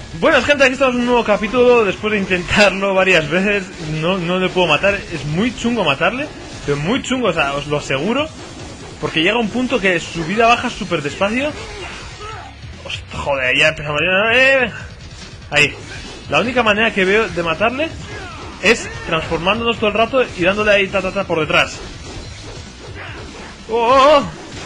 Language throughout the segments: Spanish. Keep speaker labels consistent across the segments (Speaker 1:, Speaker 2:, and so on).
Speaker 1: Buenas gente, aquí estamos en un nuevo capítulo. Después de intentarlo varias veces, no le puedo matar. Es muy chungo matarle, pero muy chungo, o sea, os lo aseguro. Porque llega un punto que su vida baja súper despacio. Hostia, joder, ya empezamos. Ahí. La única manera que veo de matarle es transformándonos todo el rato y dándole ahí ta por detrás. ¡Oh!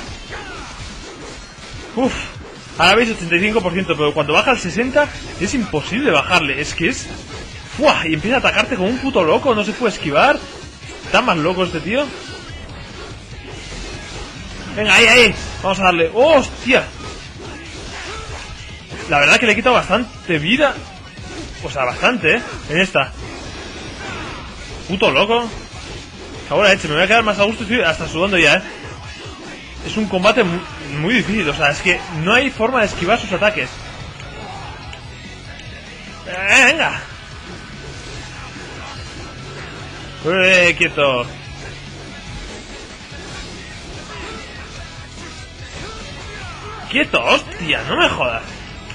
Speaker 1: Uf. Ahora veis 85%, pero cuando baja al 60% es imposible bajarle. Es que es... ¡Fua! Y empieza a atacarte como un puto loco, no se puede esquivar. Está más loco este tío. Venga, ahí. Vamos a darle. ¡Oh, hostia! La verdad que le he quitado bastante vida. O sea, bastante, en esta. Puto loco. Ahora, me voy a quedar más a gusto. Estoy hasta sudando ya, Es un combate muy difícil. O sea, es que no hay forma de esquivar sus ataques. Venga. Quieto. Quieto, hostia, no me jodas.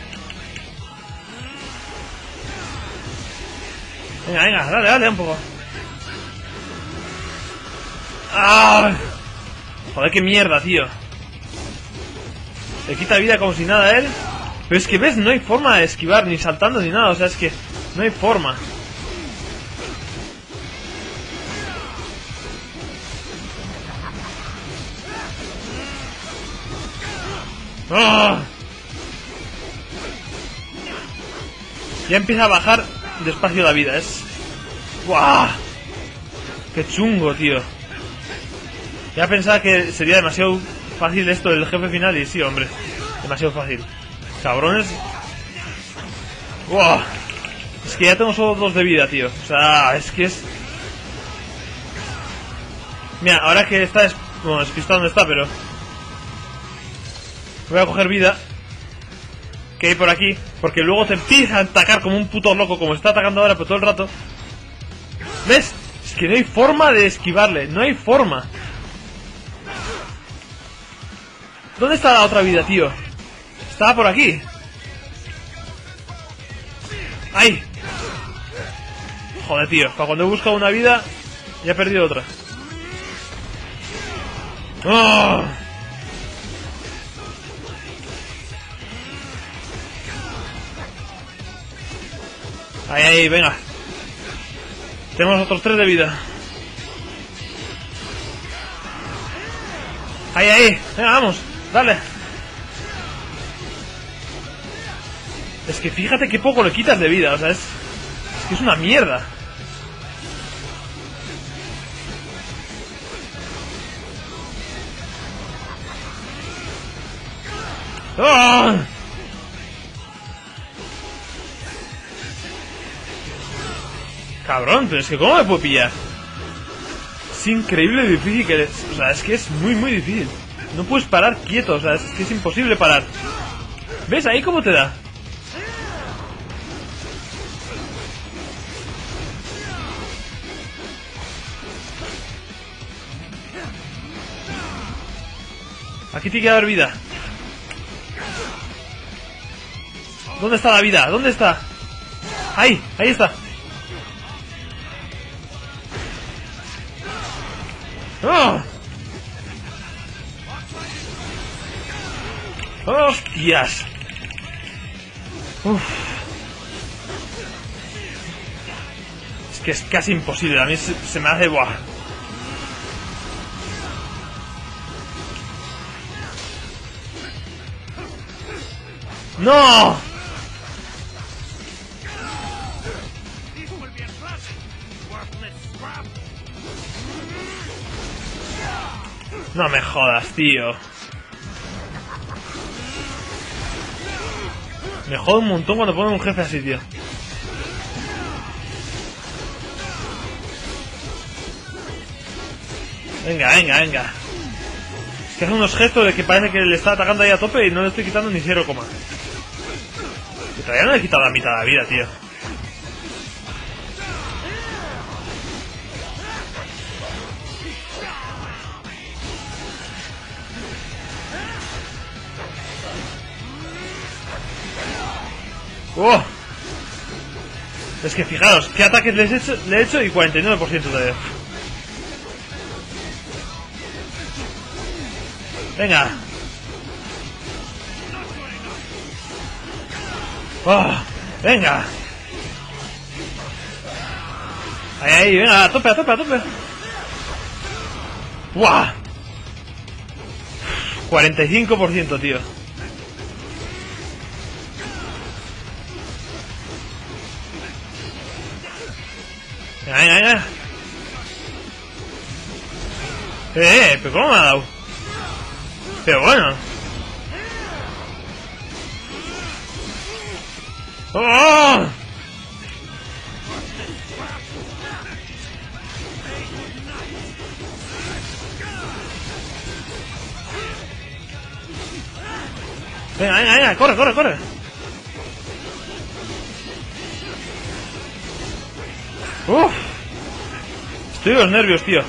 Speaker 1: Venga, dale un poco. ¡Ah! Joder, qué mierda, tío. Le quita vida como si nada a él. Pero es que, ¿ves? No hay forma de esquivar, ni saltando, ni nada. O sea, es que no hay forma. ¡Oh! Ya empieza a bajar despacio la vida. Es... ¡Buah! ¡Qué chungo, tío! Ya pensaba que sería demasiado fácil esto del jefe final y sí, hombre. Demasiado fácil. Cabrones. ¡Wow! Es que ya tengo solo 2 de vida, tío. O sea, es que es... Mira, ahora que está... Bueno, despistado no está, pero... Voy a coger vida. Que hay por aquí. Porque luego te empieza a atacar como un puto loco, como está atacando ahora, pero todo el rato. ¿Ves? Es que no hay forma de esquivarle. No hay forma. ¿Dónde está la otra vida, tío? Estaba por aquí. ¡Ay! Joder, tío. Para cuando he buscado una vida, ya he perdido otra. ¡Oh! Ahí, venga. Tenemos otros 3 de vida. Ahí. Venga, vamos. Dale. Es que fíjate qué poco le quitas de vida. O sea, es que es una mierda. ¡Oh! Cabrón, pero es que ¿cómo me puedo pillar? Es increíble lo difícil que es. O sea, es que es muy difícil. No puedes parar quieto, o sea, es que es imposible parar. ¿Ves ahí cómo te da? Aquí tiene que haber vida. ¿Dónde está la vida? ¿Dónde está? Ahí está. ¡Oh! ¡Hostias! Uf. Es que es casi imposible. A mí se me hace... ¡Buah! ¡No! No me jodas, tío. Me jode un montón cuando ponen un jefe así, tío. Venga. Es que hace unos gestos de que parece que le está atacando ahí a tope y no le estoy quitando ni 0, y todavía no le he quitado la mitad de la vida, tío. ¡Oh! Es que fijaros, ¿qué ataques le he hecho? Y 49% de... Venga. Oh, venga. Ahí, venga, a tope, a tope, a tope. ¡Buah! 45%, tío. Venga, venga, venga. Pero ¿cómo me ha dado? Pero bueno. ¡Oh! Venga, venga, venga, corre, corre, corre. Uff. Estoy de los nervios, tío.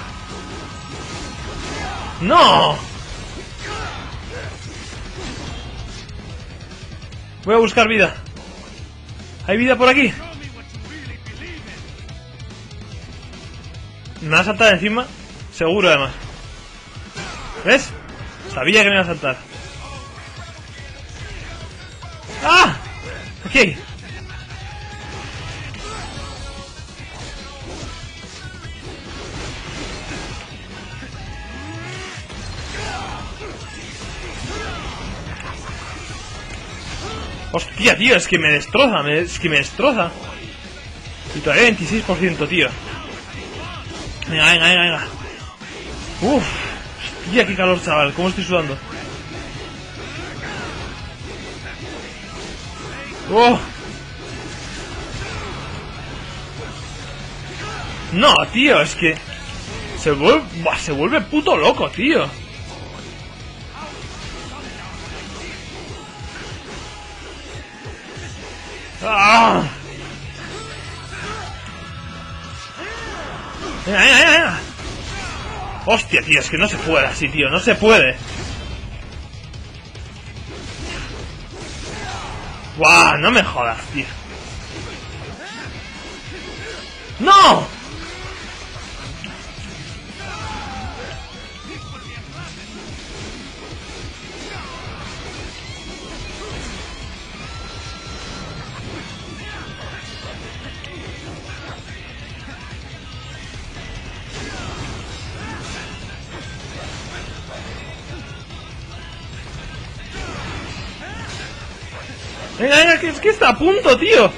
Speaker 1: ¡No! Voy a buscar vida. ¿Hay vida por aquí? Me va a saltar encima. Seguro, además. ¿Ves? Sabía que me iba a saltar. ¡Ah! Aquí. Hostia, tío, es que me destroza, es que me destroza. Y todavía 26%, tío. Venga, venga, venga, venga. Uff. Hostia, qué calor, chaval, cómo estoy sudando. Oh. No, tío, es que se vuelve puto loco, tío. ¡Ah! Venga, venga, venga, venga. Hostia, tío, es que no se puede así, tío, no se puede. ¡Guau! No me jodas, tío. ¡No! Venga, venga, que es que está a punto, tío.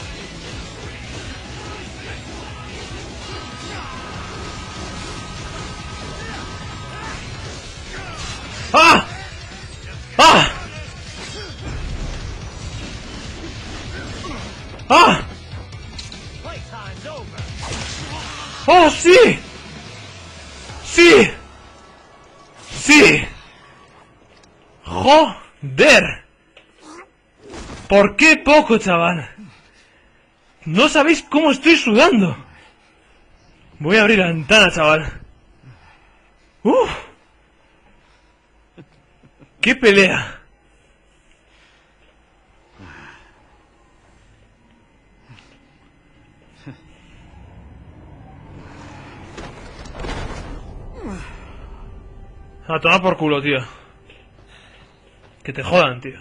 Speaker 1: ¡Ah! ¡Ah! ¡Ah! ¡Oh, sí! ¡Sí! ¡Sí! ¡Joder! ¿Por qué poco, chaval? No sabéis cómo estoy sudando. Voy a abrir la ventana, chaval. ¡Uf! ¡Qué pelea! A tomar por culo, tío. Que te jodan, tío.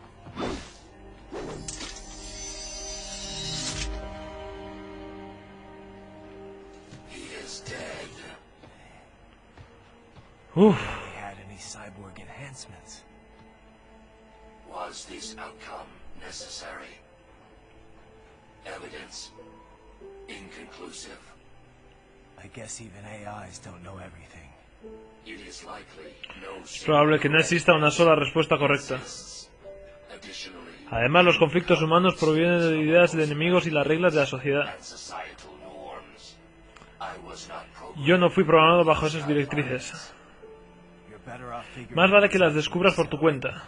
Speaker 1: Uf.
Speaker 2: Had any cyborg enhancements?
Speaker 3: Was this outcome necessary? Evidence inconclusive.
Speaker 2: I guess even AIs don't know everything.
Speaker 3: It is likely no
Speaker 1: Es probable que no exista una sola respuesta correcta.
Speaker 3: Additionally,
Speaker 1: Además, los conflictos humanos provienen de ideas de enemigos y las reglas de la sociedad.
Speaker 3: and societal norms. I was not
Speaker 1: Yo no fui programado bajo esas directrices.
Speaker 2: You're better off figuring
Speaker 1: Más vale que las descubras por tu cuenta.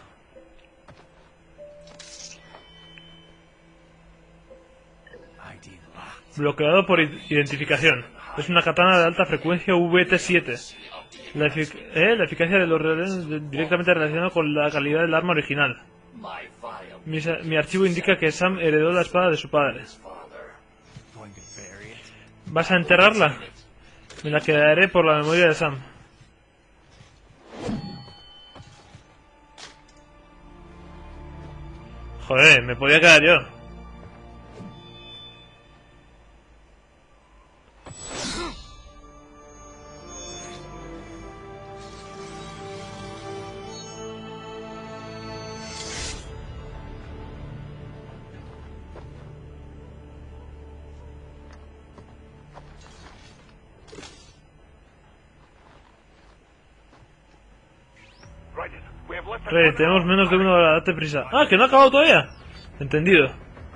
Speaker 2: ID locked.
Speaker 1: Bloqueado por identificación. Es una katana de alta frecuencia VT7. La eficacia de los relojes directamente relacionada con la calidad del arma original.
Speaker 3: my vile
Speaker 1: Mi archivo indica que Sam heredó la espada de su padre.
Speaker 3: father.
Speaker 1: ¿Vas a enterrarla? Me la quedaré por la memoria de Sam. Joder, me podía quedar yo. Rey, tenemos menos de una hora, date prisa. Ah, que no ha acabado todavía. Entendido.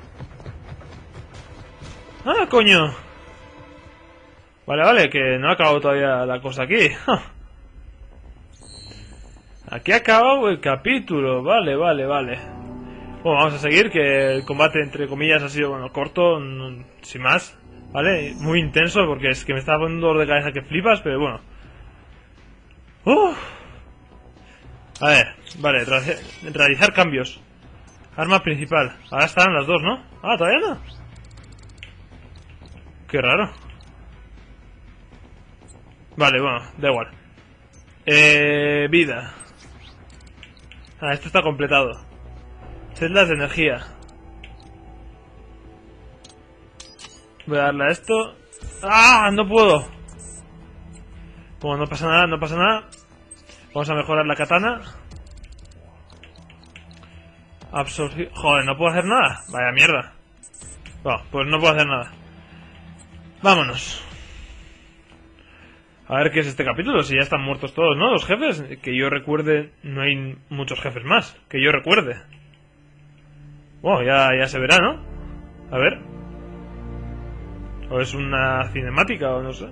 Speaker 1: Ah, coño. Vale, vale, que no ha acabado todavía la cosa aquí. Aquí ha acabado el capítulo. Vale, vale, vale. Bueno, vamos a seguir, que el combate entre comillas ha sido, bueno, corto, sin más. Vale, muy intenso, porque es que me estaba poniendo un dolor de cabeza que flipas, pero bueno. A ver, vale, realizar cambios. Arma principal. Ahora estarán las dos, ¿no? Ah, ¿todavía no? Qué raro. Vale, bueno, da igual. Vida. Ah, esto está completado. Celdas de energía. Voy a darle a esto. ¡Ah! No puedo. Bueno, no pasa nada, no pasa nada. Vamos a mejorar la katana. Absorción. Joder, no puedo hacer nada. Vaya mierda. Bueno, pues no puedo hacer nada. Vámonos. A ver qué es este capítulo. Si ya están muertos todos, ¿no? Los jefes. Que yo recuerde, no hay muchos jefes más. Que yo recuerde. Bueno, ya se verá, ¿no? A ver. O es una cinemática o no sé.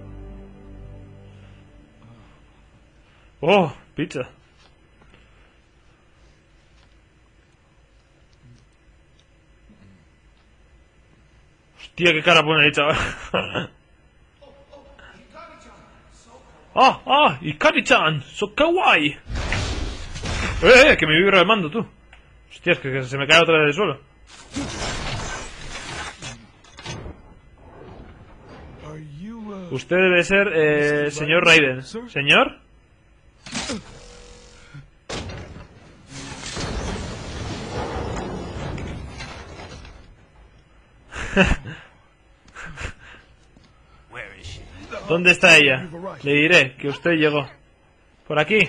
Speaker 1: Oh, pizza. Hostia, qué cara pone ahí, chaval. Ikari-chan, so kawaii. Que me vibra el mando, tú. Hostia, es que se me cae otra vez del suelo. Usted debe ser, señor Raiden. ¿Señor? ¿Dónde está ella? Le diré que usted llegó. ¿Por aquí?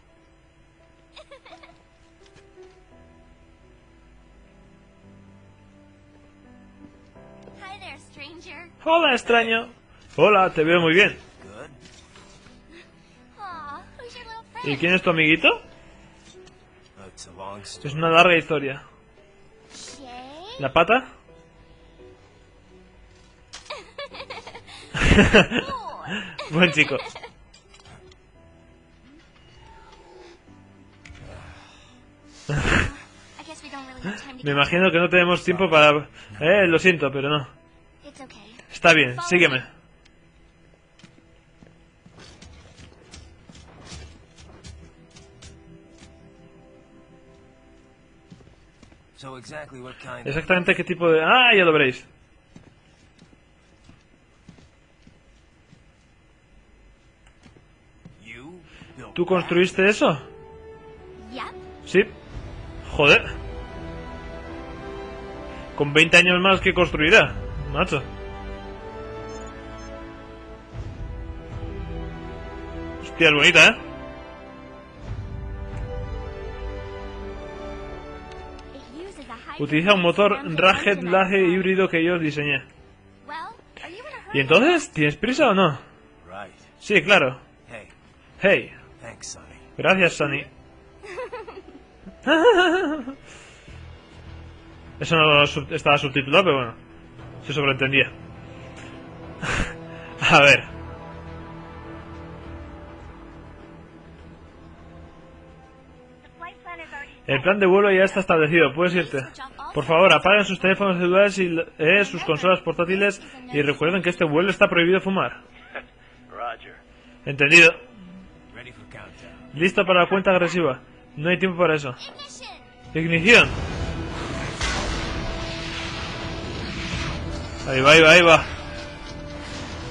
Speaker 1: Hola, extraño. Hola, te veo muy bien. ¿Y quién es tu amiguito? Es una larga historia. ¿La pata? Buen chico. Me imagino que no tenemos tiempo para... lo siento, pero no. Está bien, sígueme. Exactamente qué tipo de... Ah, ya lo veréis. ¿Tú construiste eso? Sí. Joder. Con 20 años más que construirá, macho. Hostia, es bonita, ¿eh? Utiliza un motor Ragged Lage híbrido que yo diseñé. ¿Y entonces? ¿Tienes prisa o no? Sí, claro. Hey. Gracias, Sonny. Eso no estaba subtitulado, pero bueno. Se sobreentendía. A ver. El plan de vuelo ya está establecido. Puedes irte. Por favor, apaguen sus teléfonos celulares y sus consolas portátiles y recuerden que este vuelo está prohibido fumar. Entendido. Listo para la cuenta agresiva. No hay tiempo para eso. Ignición. Ahí va, ahí va, ahí va.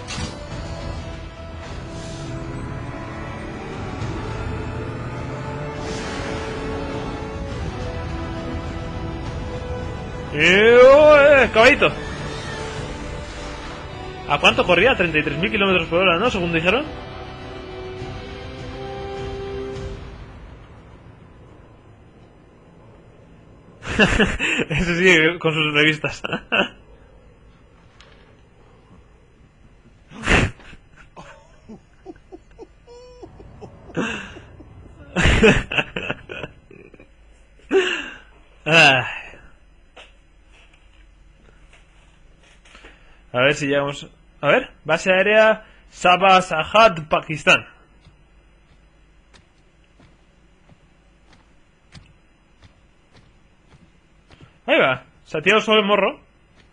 Speaker 1: Caballito. ¿A cuánto corría? 33.000 kilómetros por hora, ¿no? Según dijeron. Ese sí, con sus revistas. Ay. A ver si llegamos. A ver, base aérea Sabasahat, Pakistán. Ahí va, se ha tirado solo el morro.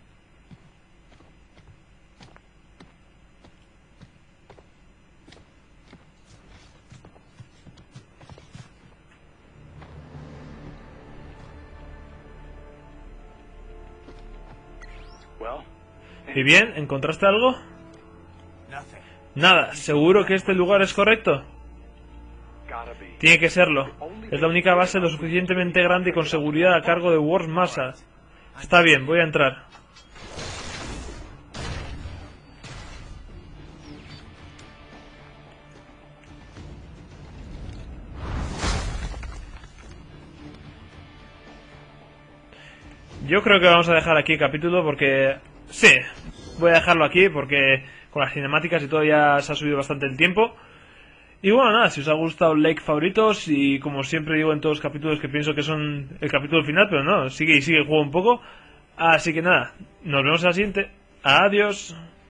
Speaker 1: ¿Y bien? ¿Encontraste algo?
Speaker 2: Nothing.
Speaker 1: Nada, ¿seguro que este lugar es correcto? Tiene que serlo. Es la única base lo suficientemente grande y con seguridad a cargo de Wars Massa. Está bien, voy a entrar. Yo creo que vamos a dejar aquí el capítulo porque... Sí, voy a dejarlo aquí porque con las cinemáticas y todo ya se ha subido bastante el tiempo. Y bueno, nada, si os ha gustado, like, favoritos. Y como siempre digo en todos los capítulos que pienso que son el capítulo final, pero no, sigue y sigue el juego un poco. Así que nada, nos vemos en la siguiente. Adiós.